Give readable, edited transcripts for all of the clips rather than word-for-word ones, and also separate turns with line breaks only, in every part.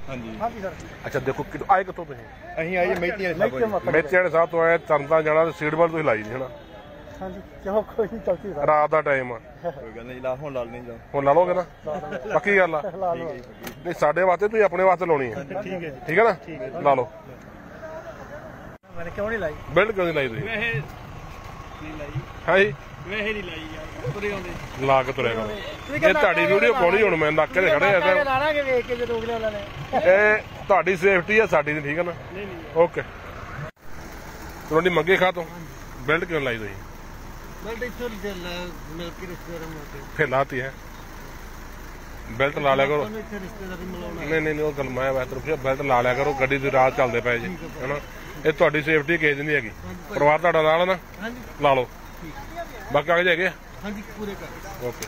ਹਾਂਜੀ ਸਰ।
ਅੱਛਾ ਦੇਖੋ ਆਏ ਕਿੱਥੋਂ ਤੁਸੀਂ?
ਅਸੀਂ ਆਏ ਮੇਤੀ
ਵਾਲੇ ਸਾਹਿਬ ਤੋਂ ਆਏ, ਤਰਨਤਾਰਨ ਜਾਣਾ, ਸੀਟ ਬੈਲਟ ਤੁਸੀਂ ਲਾਈ ਨਹੀਂ ਹਨਾ?
ਹਾਂਜੀ ਚਲੋ ਕੋਈ ਨਹੀਂ, ਚਲਦੀ
ਰਾਤ ਦਾ ਟਾਈਮ ਆ,
ਕੋਈ ਗੱਲ ਨਹੀਂ, ਲਾ ਹੁਣ ਲਾ ਲੈਣੀ ਜਾ,
ਹੁਣ ਲਾ ਲੋਗੇ ਨਾ? ਪੱਕੀ ਗੱਲ ਆ? ਨਹੀਂ ਸਾਡੇ ਵਾਸਤੇ, ਤੁਸੀਂ ਆਪਣੇ ਵਾਸਤੇ ਲਾਉਣੀ ਹੈ।
ਠੀਕ ਹੈ ਜੀ,
ਠੀਕ ਹੈ ਨਾ? ਲਾ ਲਓ।
ਮੈਂ ਕਿਉਂ ਨਹੀਂ ਲਾਈ?
ਬੈਲਟ ਕਿਉਂ ਨਹੀਂ ਲਾਈ ਤੁਸੀਂ?
ਵੈਸੇ ਨਹੀਂ ਲਾਈ।
ਹਾਂਜੀ
ਵੈਸੇ ਨਹੀਂ ਲਾਈ ਯਾਰ, ਤੁਰੇ ਆਉਂਦੇ
ਲਾ ਕੇ ਤੁਰਿਆ ਕਰੋ। ਇਹ ਤੁਹਾਡੀ ਵੀਡੀਓ ਪਾਉਣੀ, ਹੁਣ ਮੈਂ ਨਾਕੇ ਤੇ ਖੜੇ ਆ।
ਲਾਣਾਗੇ ਵੇਖ ਕੇ ਜਦੋਂ ਅਗਲੇ ਵਾਲਾ ਨੇ।
ਇਹ ਤੁਹਾਡੀ ਸੇਫਟੀ ਆ, ਸਾਡੀ ਨਹੀਂ। ਠੀਕ ਹੈ ਨਾ?
ਨਹੀਂ ਨਹੀਂ
ਓਕੇ। ਤੁਹਾਡੀ ਮੰਗੇ ਖਾ ਤੋਂ ਬੈਲਟ ਕਿਉਂ ਲਾਈ ਤੁਸੀਂ?
ਬਲਟ ਇੱਥੋਂ ਮਿਲ ਕੇ ਰਿਸ਼ਤੇਦਾਰਾਂ ਨੂੰ
ਫਿਰ ਲਾਤੀ ਹੈ। ਬੈਲਟ ਲਾ ਲਿਆ ਕਰੋ।
ਇੱਥੇ ਰਿਸ਼ਤੇਦਾਰੀ ਮਿਲਾਉਣਾ।
ਨਹੀਂ ਉਹ ਗੱਲ ਮੈਂ ਵੈਸੇ ਪੁੱਛਿਆ, ਬੈਲਟ ਲਾ ਲਿਆ ਕਰੋ, ਗੱਡੀ ਦੀ ਰਾਤ ਚੱਲਦੇ ਪਏ ਜੀ ਹਨਾ। ਇਹ ਤੁਹਾਡੀ ਸੇਫਟੀ ਕੇਸ ਨਹੀਂ ਹੈਗੀ। ਪਰਿਵਾਰ ਤੁਹਾਡਾ ਨਾਲ ਨਾ?
ਹਾਂਜੀ
ਲਾ ਲਓ। ਬਾਕੀ ਕਾਗਜ਼ ਹੈਗੇ?
ਹਾਂਜੀ ਪੂਰੇ ਕਰ।
ਓਕੇ।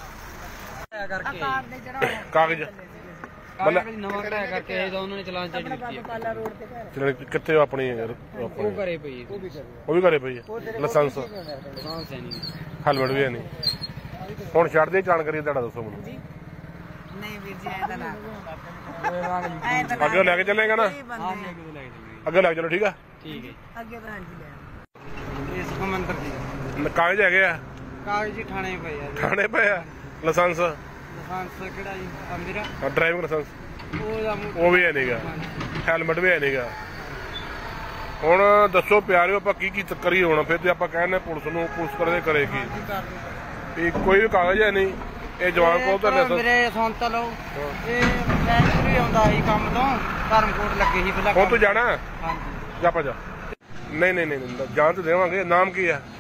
ਕਰਕੇ
ਕਾਗਜ਼
ਨਵਾਂ ਕਢਾਇਆ ਕਰਕੇ ਉਹਨਾਂ ਨੇ ਚਲਾਨ ਚੱਲ ਦਿੱਤੀ
ਚਲੋ ਕਿੱਥੇ ਹੋ ਆਪਣੀ?
ਉਹ ਘਰੇ ਪਈ
ਉਹ ਵੀ ਘਰੇ ਪਈ ਹੈ। ਲਾਇਸੈਂਸ
ਲਾਇਸੈਂਸ ਹੈ ਨਹੀਂ,
ਹੈਲਮਟ ਵੀ ਹੈ ਨਹੀਂ। ਹੁਣ ਛੱਡ ਦੇ, ਜਾਣਕਾਰੀ ਤੁਹਾਡਾ ਦੱਸੋ ਮੈਨੂੰ।
ਨਹੀਂ ਵੀਰ ਜੀ ਐ ਤਾਂ ਨਾ
ਅੱਗੇ ਲੈ ਕੇ ਚੱਲੇਗਾ ਨਾ? ਅੱਗੇ ਲੈ ਕੇ ਚਲੋ। ਠੀਕ ਆ?
ਠੀਕ ਹੈ।
ਅੱਗੇ ਤਾਂ ਹਾਂਜੀ ਲੈ
ਇਸ ਕਮੰਦਰ ਦੀ
ਕਾਗਜ਼ ਹੈਗੇ ਆ?
ਕਾਗਜ਼ ਜੀ ਥਾਣੇ ਪਏ ਆ।
ਥਾਣੇ ਪਏ ਆ? ਲਾਇਸੈਂਸ?
ਲਾਇਸੈਂਸ ਕਿਹੜਾ ਜੀ? ਆ ਮੇਰਾ
ਡਰਾਈਵਿੰਗ ਲਾਇਸੈਂਸ
ਉਹਦਾ
ਉਹ ਵੀ ਹੈ ਨਹੀਂਗਾ। ਹੈਲਮਟ ਵੀ ਹੈ ਨਹੀਂਗਾ। ਹੁਣ ਦੱਸੋ ਪਿਆਰਿਓ, ਆਪਾਂ ਕੀ ਕਰੀਏ ਹੁਣ? ਫਿਰ ਤੇ ਆਪਾਂ ਕਹਿੰਦੇ ਪੁਲਿਸ ਨੂੰ, ਪੁਲਿਸ ਕਰੇਗੀ। ਵੀ ਕੋਈ ਵੀ ਕਾਗਜ਼ ਹੈ ਨਹੀਂ। ਇਹ ਜਵਾਨ ਕੋਲ ਤਾਂ
ਮੇਰੇ ਸੁਣ ਤਾਂ ਲਓ, ਇਹ ਬੈਂਕ ਵੀ ਆਉਂਦਾ ਸੀ ਕੰਮ ਤੋਂ, ਧਰਮਕੋਟ ਲੱਗੇ ਸੀ ਪਹਿਲਾਂ।
ਹੁਣ ਤੂੰ ਜਾਣਾ?
ਹਾਂਜੀ
ਜਾ ਪਾ ਜਾ। ਨਹੀਂ ਜਾਣ ਤੇ ਦੇਵਾਂਗੇ। ਨਾਮ ਕੀ ਆ?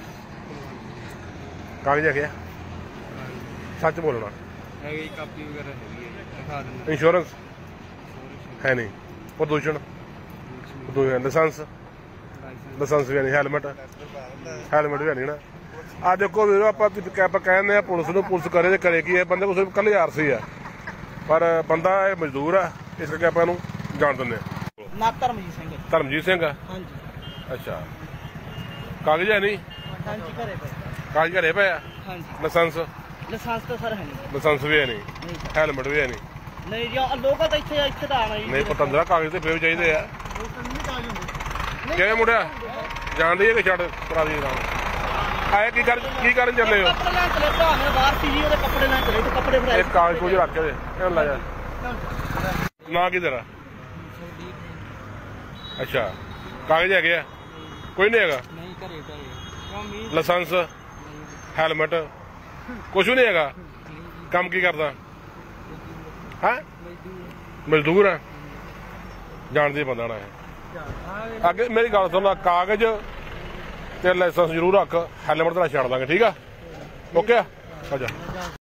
ਕਾਗਜ਼ ਹੈਗੇ ਆ? ਸੱਚ ਬੋਲਣਾ।
ਹੈਗੀ ਕਾਪੀ ਵਗੈਰਾ ਹੈਗੀ ਹੈ, ਦਿਖਾ ਦਿੰਦਾ।
ਇੰਸ਼ੋਰੈਂਸ ਹੈ ਨਹੀਂ? ਪ੍ਰਦੂਸ਼ਣ? ਲਾਇਸੈਂਸ ਵੀ ਨਹੀਂ। ਹੈਲਮਟ ਵੀ ਨਹੀਂ ਨਾ? ਆ ਦੇਖੋ ਵੀਰੋ, ਆਪਾਂ ਕਹਿੰਦੇ ਆ ਪੁਲਿਸ ਨੂੰ, ਪੁਲਿਸ ਕਰੇ ਤੇ ਕਰੇ ਕੀ? ਇਹ ਬੰਦੇ ਕੋਲ ਸਿਰਫ ਕੱਲੇ ਆਰਸੀ ਆ, ਪਰ ਬੰਦਾ ਇਹ ਮਜ਼ਦੂਰ ਆ, ਇਸ ਕਰਕੇ ਆਪਾਂ ਇਹਨੂੰ ਜਾਣ ਦਿੰਦੇ ਆ।
ਨਾ ਧਰਮਜੀਤ ਸਿੰਘ।
ਧਰਮਜੀਤ ਸਿੰਘ ਆ?
ਹਾਂਜੀ
ਅੱਛਾ। ਕਾਗਜ਼ ਹੈ ਨਹੀਂ?
ਹਾਂਜੀ ਘਰੇ ਪਏ।
ਕਾਗਜ਼ ਘਰੇ ਪਏ ਆ?
ਹਾਂਜੀ
ਲਾਇਸੈਂਸ?
ਲਾਇਸੈਂਸ ਤਾਂ ਸਰ ਹੈ ਨਹੀਂ।
ਲਾਇਸੈਂਸ ਵੀ ਹੈ ਨਹੀਂ। ਹੈਲਮਟ ਵੀ ਹੈ ਨਹੀਂ।
ਨਹੀਂ ਜੀ ਲੋਕਾਂ ਤਾਂ ਇੱਥੇ ਤਾਂ ਆਣਾ ਜੀ।
ਨਹੀਂ ਪਤੰਦਰਾ ਕਾਗਜ਼ ਤੇ ਫਿਰ ਚਾਹੀਦੇ ਆ। ਕਿਵੇਂ ਮੁੜਿਆ? ਜਾਣਦੀ ਹੈ ਕਿ ਛੱਡ ਕਰਾ ਦੀ? ਆਏ ਕੀ ਕਰਨ ਚੱਲੇ ਹੋ?
ਕੱਪੜੇ ਲੈਣ ਚਲੇ, ਭਰਾ ਮੇਰੇ ਬਾਹਰ ਸੀ ਜੀ, ਉਹਦੇ ਕੱਪੜੇ ਲੈਣ ਚਲੇ ਤੇ ਕੱਪੜੇ ਫੜਾਏ।
ਇਹ ਕਾਗਜ਼ ਕੁਝ ਰੱਖ ਕੇ ਦੇ, ਇਹਨੂੰ ਲੈ ਜਾ। ਨਾ ਕੀ ਤੇਰਾ? ਅੱਛਾ। ਕਾਗਜ਼ ਹੈਗੇ ਆ? ਕੋਈ ਨਹੀਂ ਹੈਗਾ?
ਨਹੀਂ ਘਰੇ ਪਏ ਕਿਉਂ ਮੀਂਹ?
ਲਾਇਸੈਂਸ? ਹੈਲਮਟ? ਕੁਛ ਵੀ ਨਹੀਂ ਹੈਗਾ? ਕੰਮ ਕੀ ਕਰਦਾ? ਹਾਂ ਮਜ਼ਦੂਰ ਆ? ਜਾਣਦੀ ਬੰਦਾ ਨਾ ਇਹ। ਅੱਗੇ ਮੇਰੀ ਗੱਲ ਸੁਣ, ਕਾਗਜ਼ ਤੇ ਲਾਇਸੈਂਸ ਜ਼ਰੂਰ ਰੱਖ, ਹੈਲਮਟ ਤਾਂ ਛੱਡ ਦਾਂਗੇ। ਠੀਕ ਆ? ਓਕੇ ਆ ਜਾ।